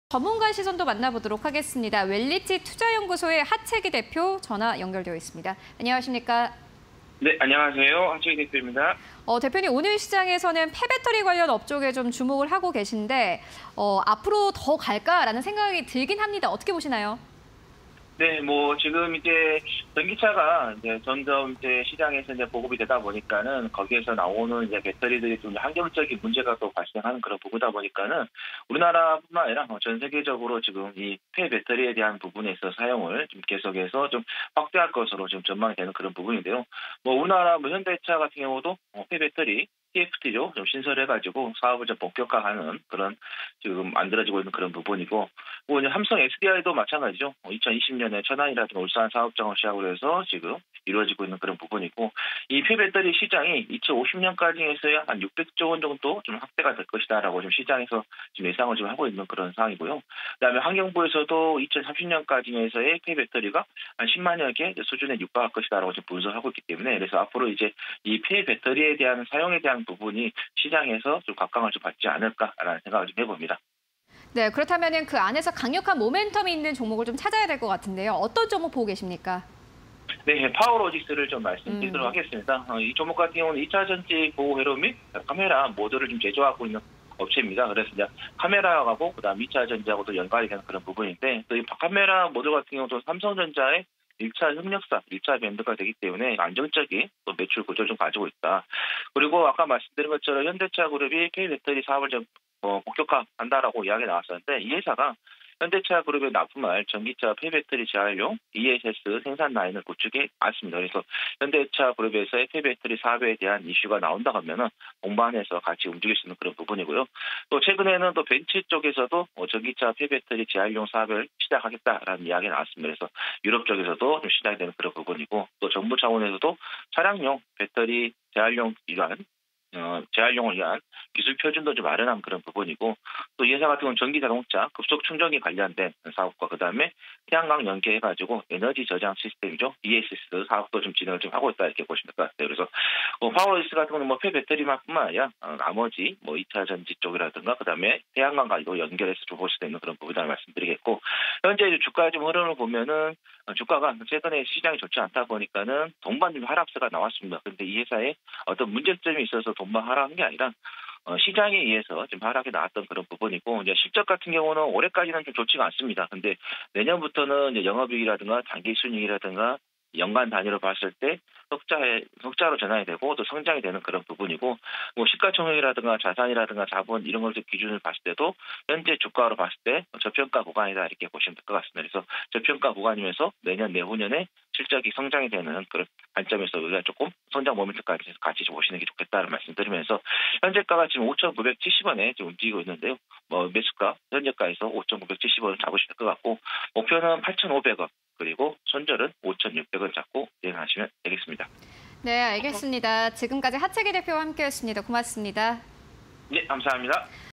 전문가 시선도 만나보도록 하겠습니다. 웰리티 투자연구소의 하채기 대표 전화 연결되어 있습니다. 안녕하십니까? 네, 안녕하세요. 하채기 대표입니다. 대표님, 오늘 시장에서는 폐배터리 관련 업종에 좀 주목을 하고 계신데 앞으로 더 갈까라는 생각이 들긴 합니다. 어떻게 보시나요? 네, 지금 이제 전기차가 이제 점점 이제 시장에서 이제 보급이 되다 보니까는 거기에서 나오는 이제 배터리들이 좀 환경적인 문제가 또 발생하는 그런 부분이다 보니까는 우리나라뿐만 아니라 전 세계적으로 지금 이 폐배터리에 대한 부분에 있어 사용을 좀 계속해서 좀 확대할 것으로 지금 전망이 되는 그런 부분인데요. 우리나라 현대차 같은 경우도 폐배터리 TFT죠. 좀 신설해가지고 사업을 좀 본격화하는 그런 지금 만들어지고 있는 그런 부분이고, 이제 삼성 SDI도 마찬가지죠. 2020년에 천안이라든가 울산 사업장을 시작으로 해서 지금 이루어지고 있는 그런 부분이고, 이 폐배터리 시장이 2050년까지에서야 한 600조 원 정도 좀 확대가 될 것이다라고 지금 시장에서 지금 예상을 지금 하고 있는 그런 상황이고요. 그다음에 환경부에서도 2030년까지에서의 폐배터리가 한 10만여 개 수준에 육박할 것이다라고 지금 분석을 하고 있기 때문에, 그래서 앞으로 이제 이 폐배터리에 대한 사용에 대한 부분이 시장에서 좀 각광을 좀 받지 않을까라는 생각을 좀 해봅니다. 네, 그렇다면 그 안에서 강력한 모멘텀이 있는 종목을 좀 찾아야 될 것 같은데요. 어떤 종목 보고 계십니까? 네, 파워로직스를 좀 말씀드리도록 하겠습니다. 이 종목 같은 경우는 2차 전지 보호 회로 및 카메라 모듈을 좀 제조하고 있는 업체입니다. 그래서 이제 카메라하고 그다음 2차 전지하고도 연관이 되는 그런 부분인데, 또 이 카메라 모듈 같은 경우도 삼성전자의 1차 협력사, 1차 밴드가 되기 때문에 안정적인 또 매출 구조를 좀 가지고 있다. 그리고 아까 말씀드린 것처럼 현대차 그룹이 K배터리 사업을 좀 본격화한다라고 이야기 나왔었는데, 이 회사가 현대차 그룹에 납품할 전기차 폐배터리 재활용 ESS 생산 라인을 구축해 왔습니다. 그래서 현대차 그룹에서의 폐배터리 사업에 대한 이슈가 나온다 하면은 동반해서 같이 움직일 수 있는 그런 부분이고요. 또 최근에는 또 벤츠 쪽에서도 전기차 폐배터리 재활용 사업을 시작하겠다라는 이야기가 나왔습니다. 그래서 유럽 쪽에서도 좀 시작이 되는 그런 부분이고, 또 정부 차원에서도 차량용 배터리 재활용을 위한 기술 표준도 좀 마련한 그런 부분이고, 또 이 회사 같은 경우는 전기 자동차 급속 충전기 관련된 사업과 그다음에 태양광 연계해가지고 에너지 저장 시스템이죠. ESS 사업도 좀 진행을 좀 하고 있다 이렇게 보시면 될 것 같아요. 그래서 파워로직스 같은 경우는 폐배터리만뿐만 아니라 나머지 2차 전지 쪽이라든가 그다음에 태양광과도 연결해서 좀 볼 수 있는 그런 부분을 말씀드리겠고, 현재 주가 좀 흐름을 보면은 주가가 최근에 시장이 좋지 않다 보니까는 동반 좀 하락세가 나왔습니다. 그런데 이 회사에 어떤 문제점이 있어서 동반 하락한 게 아니라 시장에 의해서 좀 하락이 나왔던 그런 부분이고, 이제 실적 같은 경우는 올해까지는 좀 좋지가 않습니다. 근데 내년부터는 이제 영업이익이라든가 단기 순이익이라든가 연간 단위로 봤을 때 흑자로 전환이 되고 또 성장이 되는 그런 부분이고, 시가총액이라든가 자산이라든가 자본 이런 걸 기준을 봤을 때도 현재 주가로 봤을 때 저평가 구간이다 이렇게 보시면 될 것 같습니다. 그래서 저평가 구간이면서 내년 내후년에 실적이 성장이 되는 그런 관점에서 우리가 조금 성장 모멘텀까지 같이 좀 보시는 게 좋겠다는 말씀드리면서, 현재가가 지금 5,970원에 지금 움직이고 있는데요. 매수가 현재가에서 5,970원을 잡으시면 될 것 같고, 목표는 8,500원. 그리고 손절은 5,600원 잡고 대응하시면 되겠습니다. 네, 알겠습니다. 지금까지 하채기 대표와 함께했습니다. 고맙습니다. 네, 감사합니다.